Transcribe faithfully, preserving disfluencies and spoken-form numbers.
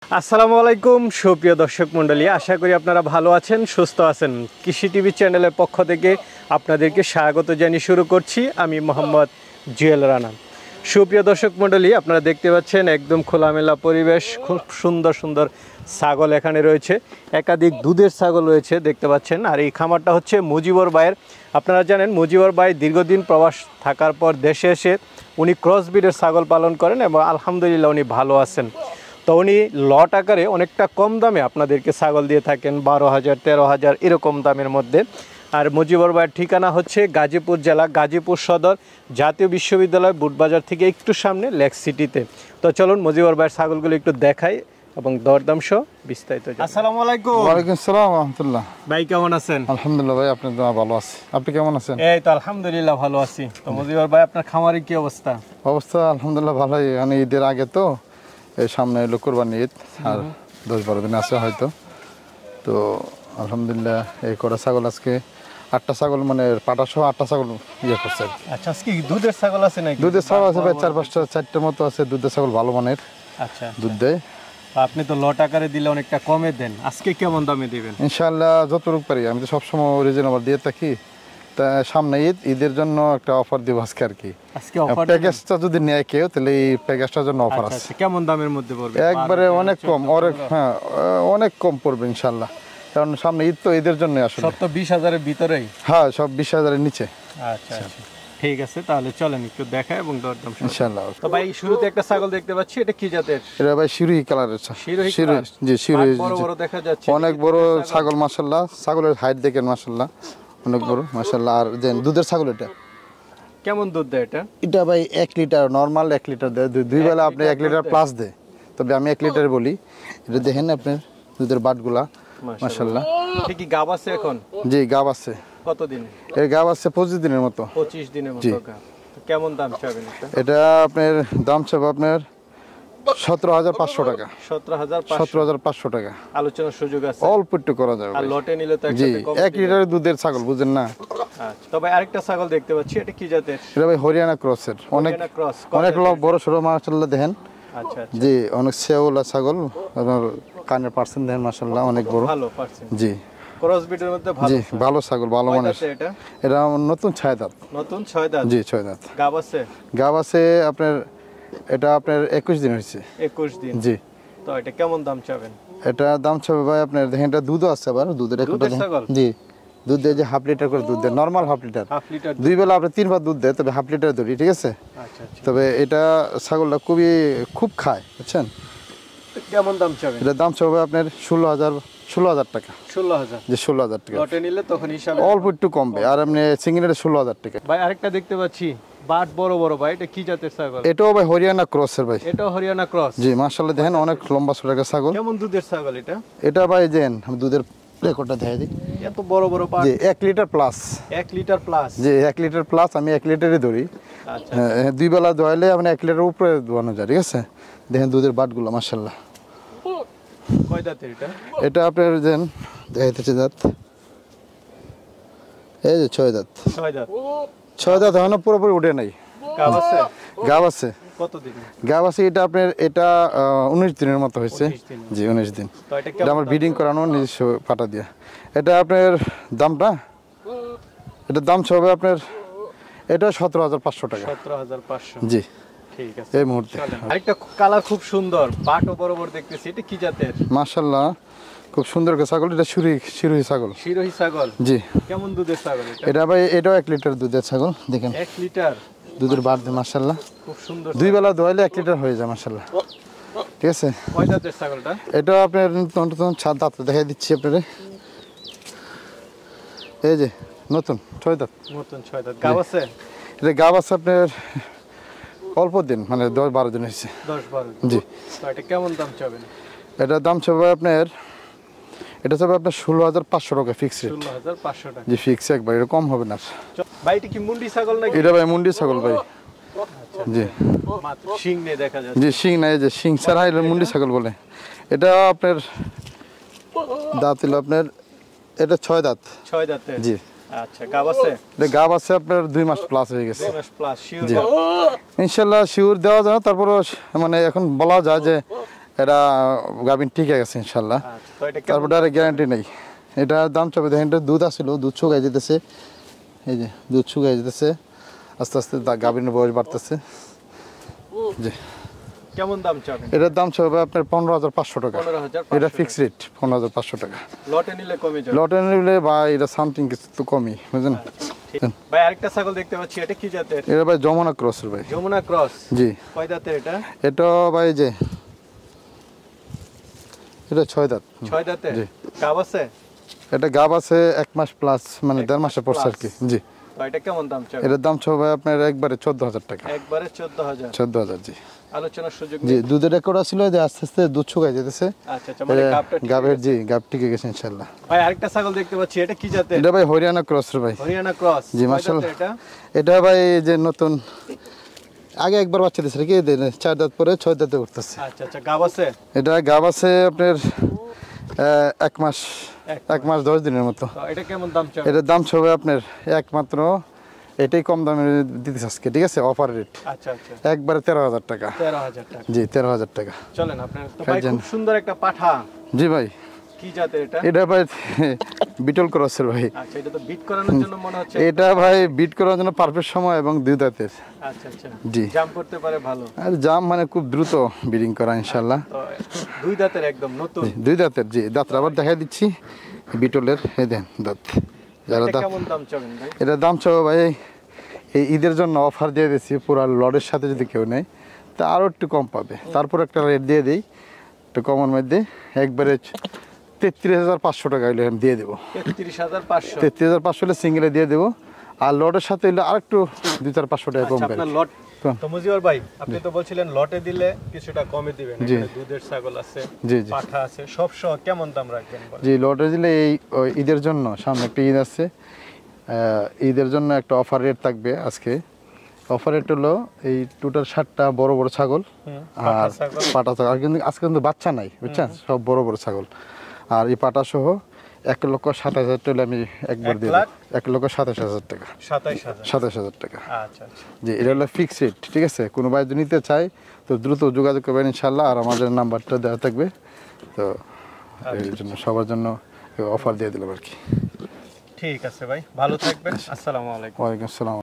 আসসালামু আলাইকুম সুপ্রিয় দর্শক মণ্ডলী, আশা করি আপনারা ভালো আছেন, সুস্থ আছেন। কৃষি টিভি চ্যানেলের পক্ষ থেকে আপনাদেরকে স্বাগত জানিয়ে শুরু করছি আমি মোহাম্মদ জুয়েল রানা। সুপ্রিয় দর্শক মণ্ডলী, আপনারা দেখতে পাচ্ছেন একদম খোলামেলা পরিবেশ, খুব সুন্দর সুন্দর ছাগল এখানে রয়েছে, একাধিক দুধের ছাগল রয়েছে দেখতে পাচ্ছেন। আর এই খামারটা হচ্ছে মুজিবর ভাইয়ের। আপনারা জানেন মুজিবর ভাই দীর্ঘদিন প্রবাস থাকার পর দেশে এসে উনি ক্রসব্রিডের ছাগল পালন করেন এবং আলহামদুলিল্লাহ উনি ভালো আছেন। তো উনি লট আকারে অনেকটা কম দামে আপনাদেরকে ছাগল দিয়ে থাকেন, বারো হাজার তেরো হাজার এরকম দামের মধ্যে। আর মুজিবর ভাইয়ের ঠিকানা হচ্ছে গাজীপুর জেলা, গাজীপুর সদর, জাতীয় বিশ্ববিদ্যালয় বুটবাজার থেকে একটু সামনে লেক সিটিতে। তো চলুন মুজিবর ভাইয়ের ছাগলগুলো একটু দেখাই এবং দরদাম সহ বিস্তারিত। আসসালামু আলাইকুম। ওয়ালাইকুম আসসালাম ওয়া রাহমাতুল্লাহ। ভাই কেমন আছেন? আলহামদুলিল্লাহ ভাই, আপনি দোয়া ভালো আছি। আপনি কেমন আছেন? এই তো আলহামদুলিল্লাহ ভালো আছি। তো মুজিবর ভাই আপনার খামারের কি অবস্থা? অবস্থা আলহামদুলিল্লাহ ভালোই। মানে ঈদের আগে তো, এই সামনে এলো কোরবানি ঈদ, আর দশ বারো দিন আছে হয়তো। তো আলহামদুলিল্লাহ এই কটা ছাগল আজকে আটটা ছাগল, মানে পাটা সহ আটটা ছাগল ইয়ে করছে। আচ্ছা, আজকে দুধের ছাগল আছে নাকি? দুধের ছাগল আছে ভাই চার পাঁচটা, চারটার মতো আছে দুধের ছাগল, ভালো মানের। আচ্ছা, দুধ দেয়। আপনি তো লট আকারে দিলে অনেকটা কমে দেন, আজকে কেমন দামে দিবেন? ইনশাআল্লাহ যতটুকু পারি, আমি তো সবসময় রিজনেবল দিয়ে থাকি। তা সামনে ঈদ, ঈদের জন্য একটা অফার দিব আজকে আর কি। আজকে অফার প্যাকেজটা যদি নেয় কেউ, তাহলে এই প্যাকেজটার জন্য অফার আছে। কেমন দামের মধ্যে পড়বে? একবারে অনেক কম, অনেক হ্যাঁ অনেক কম পড়বে ইনশাআল্লাহ, কারণ সামনে ঈদ তো, ঈদের জন্য আসলে সব তো বিশ হাজারের ভিতরেই। হ্যাঁ, সব বিশ হাজারের নিচে। আচ্ছা আচ্ছা, ঠিক আছে, তাহলে চলেন একটু দেখাই এবং দরদাম ইনশাআল্লাহ। তো ভাই শুরুতে একটা ছাগল দেখতে পাচ্ছি, এটা কি জাতের? এটা ভাই শিরোহী কালারের। শিরোহী, জি শিরোহী, বড় বড় দেখা যাচ্ছে, অনেক বড় ছাগল মাশাআল্লাহ। ছাগলের হাইট দেখেন মাশাআল্লাহ, অনেক বড় মাশাআল্লাহ। আর দেন দুধের ছাগল। এটা কেমন দুধ দেয়? এটা এটা ভাই এক লিটার নরমাল, এক লিটার দেয়। দুই বেলা আপনি এক লিটার প্লাস দেয়, তবে আমি এক লিটার বলি। এটা দেখেন আপনার দুধের বাটগুলা মাশাআল্লাহ। ঠিক কি গাব আছে এখন? জি গাব আছে। কতদিন? এর গাব আছে পঁচিশ দিনের মতো। পঁচিশ দিনের মতো গাব। কেমন দাম চাবেন এটা? এটা আপনার দাম চাবে আপনার সতেরো হাজার পাঁচশো টাকা। সতেরো হাজার সতেরো হাজার পাঁচশো টাকা আলোচনার সুযোগ আছে, অল্প একটু করা যাবে। আর লটে নিলে তো জি এক লিটারের দুধের ছাগল, বুঝেন না? আচ্ছা, তবে আরেকটা ছাগল দেখতে পাচ্ছি, এটা কি জাতের? এটা ভাই হরিয়ানা ক্রসের। অনেক ক্রস, অনেক বড় সরো মাশাআল্লাহ দেখেন। আচ্ছা আচ্ছা, জি অনেক শেওলা ছাগল, আপনার কানের পার্সেন্ট দেখেন মাশাআল্লাহ অনেক বড়, ভালো পার্সেন্ট। জি ক্রসবিটের মধ্যে ভালো। জি ভালো ছাগল, ভালো মানের। এটা এটা নতুন ছয় দাঁত। নতুন ছয় দাঁত? জি ছয় দাঁত। গাব আছে? গাব আছে আপনার, এটা আপনার একুশ দিন হয়েছে। একুশ দিন? জি। তো এটা কেমন দাম চাবেন? এটা দাম চাবে ভাই আপনার, দেখেন এটা দুধও আছে আবার, দুধের একটা। জি দুধ দেয় যে হাফ লিটার করে দুধ দেয়, normal half litre. Half litre দুই বেলা আপনি তিনবার দুধ দেয়, তবে হাফ লিটার ধরি, ঠিক আছে? আচ্ছা আচ্ছা। তবে এটা ছাগলটা খুবই খুব খায়, বুঝছেন? কেমন দাম চাবেন? এটার দাম চাবে আপনার ষোলো হাজার ষোলো হাজার টাকা। ষোলো হাজার? যে ষোলো হাজার টাকা লটে নিলে তখন হিসাবে অল্প একটু কমবে। আর আপনি সিঙ্গেলের ষোলো হাজার টাকা। ভাই আরেকটা দেখতে পাচ্ছি, বাট বড় বড়, ভাই এটা কি জাতের ছাগল? এটাও ভাই হরিয়ানা ক্রসের ভাই। এটাও হরিয়ানা ক্রস? জি মাশাআল্লাহ দেখেন অনেক লম্বা সড়কা ছাগল। কেমন দুধের ছাগল এটা? এটা ভাই দেন আমি দুধের রেকর্ডটা দেখাই দিই। এত বড় বড় পাট? জি এক লিটার প্লাস। এক লিটার প্লাস? জি এক লিটার প্লাস, আমি এক লিটারই ধরি। আচ্ছা, দুই বেলা দোয়াইলে আপনি এক লিটারের উপরে দোয়ানো যায়, ঠিক আছে? দেখেন দুধের বাটগুলো মাশাআল্লাহ। কয় দাঁতের এটা? এটা আপনার দেন দেখাইতেছে দাঁত, এই যে ছয় দাঁত। ছয় দাঁত? ছয় দাঁত এখনো পুরোপুরি উঠে নাই। গাব আছে? গাব আছে। কতদিন গাব আছে? এটা আপনার এটা উনিশ দিনের মতো হয়েছে। জি উনিশ দিন। এটা আমার ব্রিডিং করানো নিজস্ব পাটা দিয়া। এটা আপনার দামটা, এটার দাম হবে আপনার, এটা সতেরো হাজার পাঁচশো টাকা। সতেরো হাজার পাঁচশো? জি ঠিক আছে এই মুহূর্তে। আরেকটা কালার খুব সুন্দর, বাটও বড় বড় দেখতেছি, এটা কি জাতের? মাশাআল্লাহ খুব সুন্দর ছাগল। এটা শিরোহী, শিরোহী ছাগল। শিরোহী ছাগল? জি। কেমন দুধের ছাগল এটা? এটা ভাই এটাও এক লিটার দুধের ছাগল। দেখেন এক লিটার দুধের বাট দেয় মাশাআল্লাহ, খুব সুন্দর। দুই বেলা দোয়াইলে এক লিটার হয়ে যায় মাশাআল্লাহ, ঠিক আছে? কয় দাঁতের ছাগলটা? এটা আপনার নতুন সাত দাঁত দেখাই দিচ্ছি আপনারে। এই যে নতুন ছয় দাঁত। নতুন ছয় দাঁত। গাব আছে? এটা গাব আছে আপনার অল্প দিন, মানে দশ বারো দিন হয়েছে। দশ বারো? জি। তো এটা কেমন দাম চাবেন? এটার দাম চাবে আপনার, এটা চাবে আপনার ষোলো হাজার পাঁচশো টাকা ফিক্স রেট। ষোলো হাজার পাঁচশো টাকা? জি ফিক্স একবার, এটা কম হবে না। ভাই এটা কি মুন্ডি ছাগল নাকি? এটা ভাই মুন্ডি ছাগল ভাই। জি মাত্র শিং নেই দেখা যাচ্ছে। জি শিং নাই, যে শিং ছাড়া এটা মুন্ডি ছাগল বলে। এটা আপনার দাঁত হলো আপনার, এটা ছয় দাঁত। ছয় দাঁতে? জি। আচ্ছা, গাব আছে? এটা গাব আছে আপনার দুই মাস প্লাস হয়ে গেছে। দুই মাস প্লাস শিওর? জি ইনশাআল্লাহ শিওর দেওয়া যায়, তারপর মানে এখন বলা যায় যে এটা গাভিন ঠিক গেছে ইনশাল্লাহ। আচ্ছা, তো এটা কেমন? তারপরে আর গ্যারান্টি নেই। এটা দাম চাবে দেখেন, এটা দুধ আসছিল, দুধ শুকাই যেতেছে, এই যে দুধ শুকাই যেতেছে, আস্তে আস্তে গাভিনের বয়স বাড়তেছে। জি, কেমন দাম চাবেন? এটার দাম চাবে আপনার পনেরো হাজার পাঁচশো টাকা। পনেরো হাজার এটা ফিক্স রেট পনেরো হাজার পাঁচশো টাকা। লটে নিলে কমে যাবে। লটে নিলে বা এটা সামথিং কিছু তো কমই, বুঝলেন? ঠিক। ভাই আরেকটা ছাগল দেখতে পাচ্ছি, এটা কি জাতের? এটা ভাই যমুনা ক্রসের ভাই। যমুনা ক্রস। জি। কয় দাঁতের এটা? এটা ভাই যে এটা ছয় দাঁত। ছয় দাঁতের। জি। গাব আছে? এটা গাব আছে এক মাস প্লাস, মানে এক দেড় মাস মাসের পড়ছে আর কি। plus। জি। তো এটা কেমন দাম চাবেন? এটার দাম ছ ভাই আপনার একবারে চোদ্দ হাজার টাকা। একবারে চোদ্দ হাজার। চোদ্দ হাজার জি। আলোচনার সুযোগ জি, নেই? দুধের রেকর্ড ছিল যে আস্তে আস্তে দুধ শুকাই যেতেছে। আচ্ছা আচ্ছা, মানে গাবটা ঠিক গাবের আছে। জি গাব টিকে গেছে ইনশাল্লাহ। ভাই আরেকটা ছাগল দেখতে পাচ্ছি, এটা কি জাতের? এটা ভাই হরিয়ানা ক্রসের ভাই। হরিয়ানা ক্রস। জি, কয় মাশাআল্লাহ। দাঁতের এটা? এটা ভাই এই যে নতুন, আগে একবার বাচ্চা দিয়েছে কি দেন, চার দাঁত পরে ছয় দাঁতে উঠতেছে। আচ্ছা আচ্ছা, গাব আছে? এটা গাব আছে আপনার আহ, এক মাস এক এক মাস দশ দিনের মতো। তো এটা কেমন দাম চাবেন? এটার দাম হবে আপনার একমাত্র, এটাই কম দামে দিতেছে আজকে, ঠিক আছে, অফার রেট আচ্ছা আচ্ছা, একবারে তেরো হাজার টাকা। তেরো হাজার টাকা। জি, তেরো হাজার টাকা। চলেন আপনার তো ভাই খাইছেন? খুব সুন্দর একটা পাঠা। জি ভাই, কি জাতের এটা? এটা ভাই বিটল ক্রসের ভাই। আচ্ছা, এটা তো বিট করানোর জন্য মনে হচ্ছে। এটা ভাই বিট করার জন্য পারফেক্ট সময় এবং দুই দাঁতের। আচ্ছা আচ্ছা, জি। জাম্প করতে পারে ভালো। আর জাম মানে খুব দ্রুত ব্রিডিং করা ইনশাল্লাহ। তো দুই দাঁতের একদম নতুন। জি, দুই দাঁতের। জি, দাঁতটা আবার দেখাই দিচ্ছি বিটলের, এই দেন দাঁত। যারা এটা দাঁত, কেমন দাম চাবেন ভাই? এটার দাম চাবো ভাই এই ঈদের জন্য অফার দিয়ে দিচ্ছি, পুরো লডের সাথে যদি কেউ নেয় তা আরও একটু কম পাবে। তারপর একটা রেট দিয়ে দিই একটু কমের মধ্যে, একবারে তেত্রিশ হাজার পাঁচশো টাকা হলে আমি দিয়ে দেবো। তেত্রিশ হাজার পাঁচশো। তেত্রিশ হাজার পাঁচশো হলে সিঙ্গেলে দিয়ে দেবো, আর লডের সাথে হলে আরেকটু দুই চার পাঁচশো টাকা কম আচ্ছা, পাবে। আপনার লট কম। তো মুজিবর ভাই, আপনি তো বলছিলেন লটে দিলে কিছুটা কমে দিবেন। জি। এখানে দুধের ছাগল আছে, জি জি পাঠা আছে, সব সহ কেমন দাম রাখবেন বলেন? জি, লটে দিলে এই ওই ঈদের জন্য, সামনে একটা ঈদ আছে, আহ, ঈদের জন্য একটা অফার রেট থাকবে আজকে। অফার রেট হলো এই টোটাল ষাটটা বড় বড় ছাগল হুম, আর পাঠা ছাগল। পাটা ছাগল, আর কিন্তু আজকে কিন্তু বাচ্চা নাই, বুঝছেন, সব বড় বড় ছাগল। আর এই পাটা সহ এক লক্ষ সাতাশ হাজার টাকা আমি একবার এক দিয়ে লাখ? দেবো। এক লক্ষ সাতাশ হাজার টাকা। সাতাইশ হাজার। সাতাশ হাজার টাকা। আচ্ছা আচ্ছা, জি, এটা হলো ফিক্সড রেট, ঠিক আছে। কোনো ভাই যদি নিতে চায় তো দ্রুত যোগাযোগ করবেন ইনশাল্লাহ, আর আমাদের নাম্বারটা দেওয়া থাকবে। তো এই জন্য সবার জন্য অফার দিয়ে দিলাম আর কি। ঠিক আছে ভাই, ভালো থাকবেন। আসসালামু আলাইকুম। ওয়ালাইকুম আসসালাম।